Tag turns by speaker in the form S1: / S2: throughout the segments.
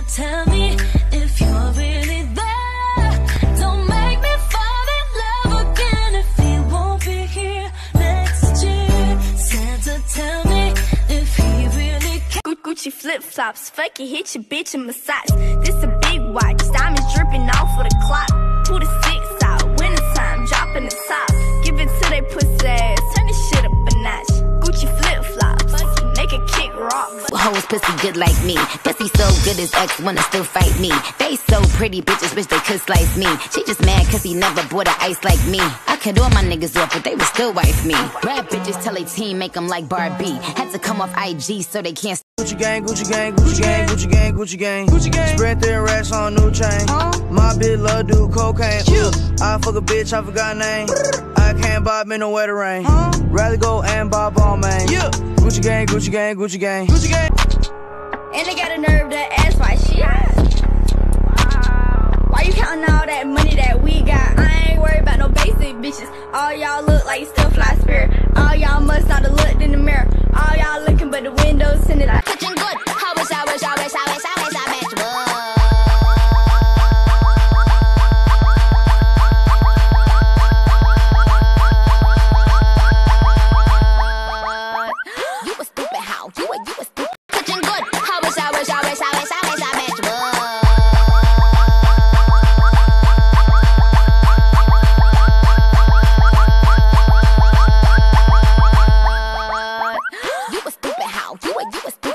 S1: tell me if you're really there. Don't make me fall in love again if he won't be here next year. Santa, tell me if he really cares.
S2: Gucci flip-flops, fuck it, hit your bitch and massage. This a big watch, diamonds dripping off of the clock. Pull the 6 out, wintertime, dropping the top. Give it to they pussy ass, turn this shit up a notch. Gucci flip-flops, make a kick rock.
S3: Hoes pussy good like me. Pussy so good his ex wanna still fight me. They so pretty bitches wish they could slice me. She just mad cause he never bought a ice like me. I cut all my niggas off but they would still wife me. Bad bitches tell a team make them like Barbie. Had to come off IG so they can't.
S4: Gucci gang, Gucci gang, Gucci gang, Gucci gang, Gucci gang, Gucci gang. Spread their racks on new chain. My bitch love do cocaine. I fuck a bitch, I forgot name. I can't buy me no wetter rain. Rather go and buy ball man. Gucci gang, Gucci gang, Gucci gang, Gucci gang.
S2: And they got a nerve to ask why she hot. Why you counting all that money that we got? I ain't worried about no basic bitches. All y'all look like still fly spirit. All y'all must not have looked in the mirror. All y'all looking but the windows tinted.
S3: Looking good. I wish I met you. You a stupid how? You a stupid. Looking good. I wish I met you. You a stupid how? You a stupid.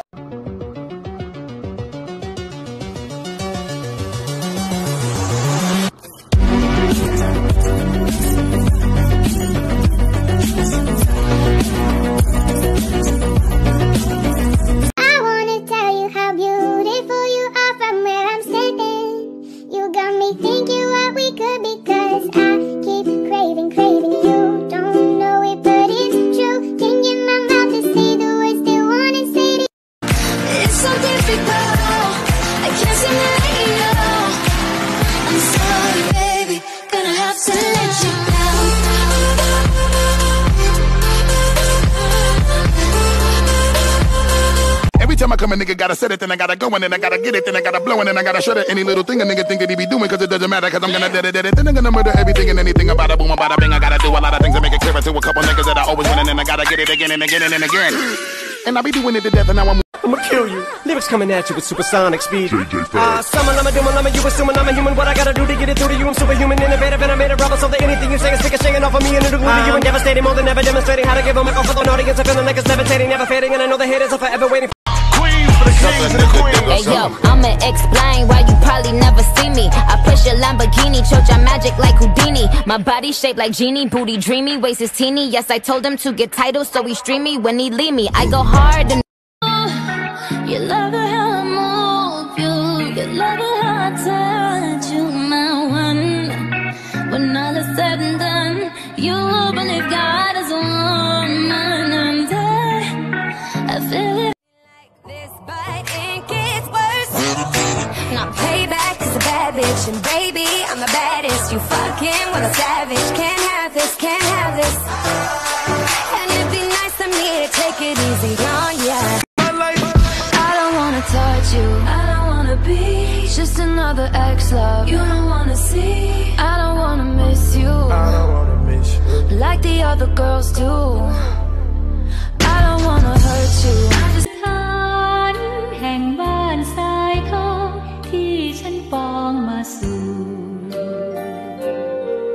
S5: I wanna tell you how beautiful you are from where I'm sitting. You got me thinking what we could be, 'cause I keep craving you. Don't know it, but it's true. Can't get my mouth to say the words they wanna say to you.
S1: It's so difficult, I can't seem to let you know. I'm sorry, baby, gonna have to let you down.
S6: Every time I come, a nigga gotta set it, then I gotta go, and then I gotta get it, then I gotta blow, and then I gotta shut it. Any little thing a nigga think that he be doing, cause it doesn't matter, cause I'm gonna dead it, then I'm gonna murder everything and anything about a boom, about a bing. I gotta do a lot of things to make it clearer to a couple niggas that I always win, and then I gotta get it again and again and again. And I be doing it to death, and now
S7: I'ma kill you. Lyrics coming at you with supersonic speed. Summon, I'm you assuming I'm a human. What I gotta do to get it through to you? I'm superhuman, innovative, and I made a rubber so that anything you say is singing off of me and it'll glue to you and devastating. More than ever demonstrating how to give a mic off for the audience. I'm feeling like it's levitating, never fading, and I know the haters are forever waiting.
S3: Hey yo, I'ma explain why you probably never see me. I push a Lamborghini, choke your magic like Houdini. My body shaped like genie, booty dreamy, waist is teeny. Yes, I told him to get titles, so he stream me when he leave me. I go hard and
S1: You love it how I move you. You love it how I touch you, my one. When all is said and done, you will believe God is a woman. And I feel it like this, but it gets worse. Now payback is a bad bitch, and baby, I'm the baddest. You fucking with a savage. Can't have this, can't have this. And it'd be nice of me to take it easy on ya. Touch you, I don't wanna be just another ex-love. You don't wanna see, I don't wanna miss you, like the other girls do. I don't wanna hurt you.
S8: แห่งบ้านทรายทองที่ฉันปองมาสู่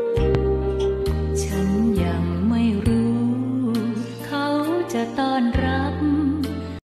S8: ฉันยังไม่รู้เขาจะต้อนรับ